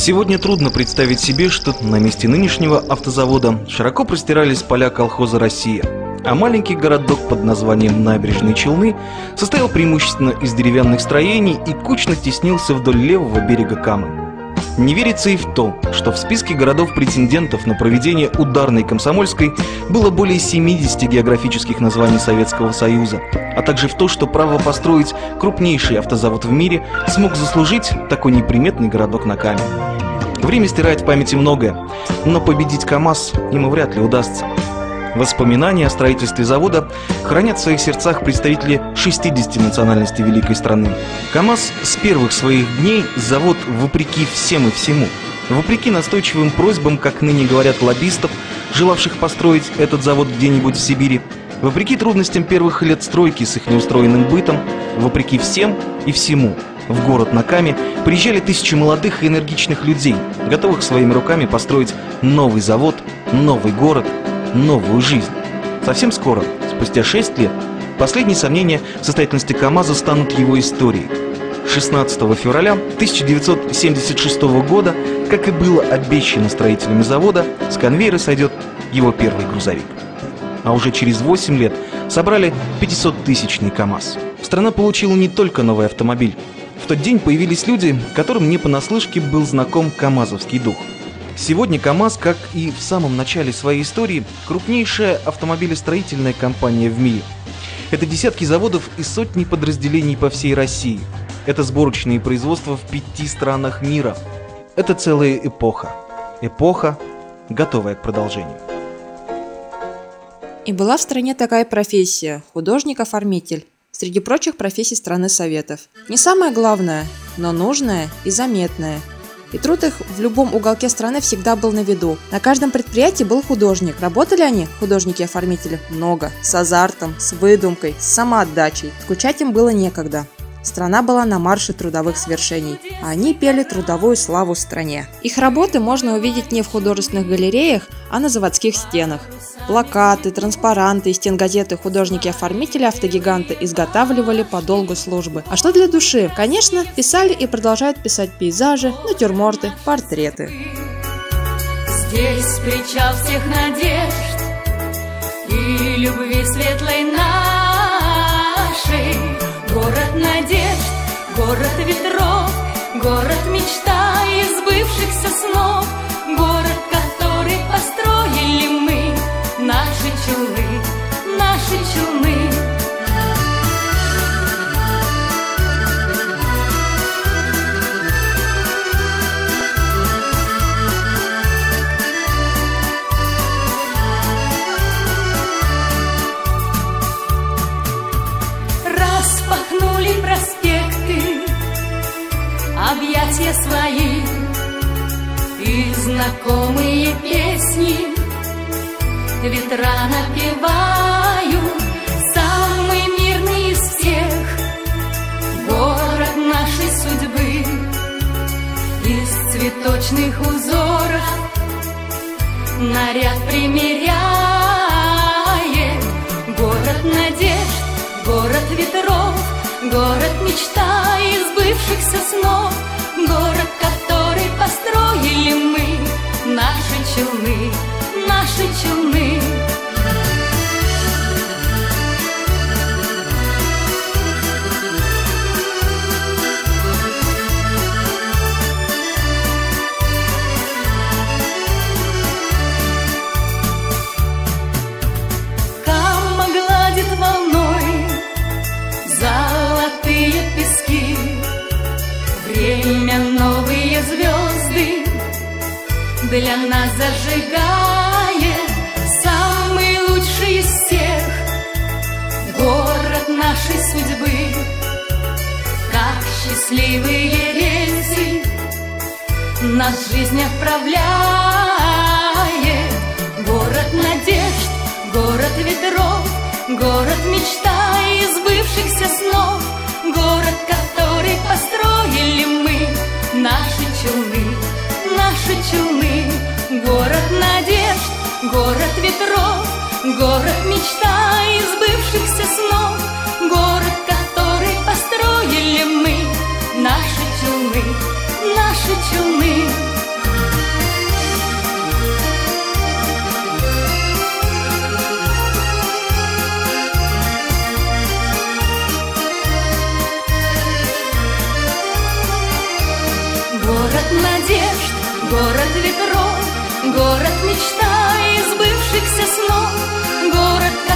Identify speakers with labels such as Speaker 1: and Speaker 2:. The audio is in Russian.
Speaker 1: Сегодня трудно представить себе, что на месте нынешнего автозавода широко простирались поля колхоза «Россия», а маленький городок под названием Набережные Челны состоял преимущественно из деревянных строений и кучно теснился вдоль левого берега Камы. Не верится и в то, что в списке городов-претендентов на проведение ударной комсомольской было более 70 географических названий Советского Союза, а также в то, что право построить крупнейший автозавод в мире смог заслужить такой неприметный городок на Каме. Время стирает в памяти многое, но победить КамАЗ ему вряд ли удастся. Воспоминания о строительстве завода хранят в своих сердцах представители 60 национальностей великой страны. КамАЗ с первых своих дней завод вопреки всем и всему. Вопреки настойчивым просьбам, как ныне говорят, лоббистов, желавших построить этот завод где-нибудь в Сибири, вопреки трудностям первых лет стройки с их неустроенным бытом, вопреки всем и всему, в город на Каме приезжали тысячи молодых и энергичных людей, готовых своими руками построить новый завод, новый город, новую жизнь. Совсем скоро, спустя 6 лет, последние сомнения в состоятельности КамАЗа станут его историей. 16 февраля 1976 года, как и было обещано строителями завода, с конвейера сойдет его первый грузовик. А уже через 8 лет собрали 500-тысячный КамАЗ. Страна получила не только новый автомобиль. В тот день появились люди, которым не понаслышке был знаком камазовский дух. Сегодня КамАЗ, как и в самом начале своей истории, крупнейшая автомобилестроительная компания в мире. Это десятки заводов и сотни подразделений по всей России. Это сборочные производства в 5 странах мира. Это целая эпоха. Эпоха, готовая к продолжению.
Speaker 2: И была в стране такая профессия – художник-оформитель, среди прочих профессий страны Советов. Не самое главное, но нужное и заметное. И труд их в любом уголке страны всегда был на виду. На каждом предприятии был художник. Работали они, художники-оформители, много, с азартом, с выдумкой, с самоотдачей. Скучать им было некогда. Страна была на марше трудовых свершений, а они пели трудовую славу стране. Их работы можно увидеть не в художественных галереях, а на заводских стенах. Плакаты, транспаранты и стенгазеты художники-оформители автогиганта изготавливали по долгу службы. А что для души? Конечно, писали и продолжают писать пейзажи, натюрморты, портреты.
Speaker 3: Здесь причал всех надежд и любви светлой нашей. Город надежд, город ветров, город мечта и сбывшихся снов. Город, который построили мы, наши челны, наши челны. Распахнули проспекты, объятия свои и знакомые песни. Ветра напевают, самый мирный из всех, город нашей судьбы. Из цветочных узоров наряд примеряет. Город надежд, город ветров, город мечта и сбывшихся снов. Город, который построили мы, наши челны, наши челны. Кама гладит волной золотые пески. Время новые звезды для нас зажигает, самый лучший из всех, город нашей судьбы. Как счастливые рельсы нас жизнь отправляет. Город надежд, город ветров, город мечта и сбывшихся снов. Город, который построили мы, наши челны, наши челны. Город надежд, город ветров, город мечта и сбывшихся снов. Город, который построили мы, наши челны, наши челны. Город надежд, город ветров, город мечта и сбывшихся снов, город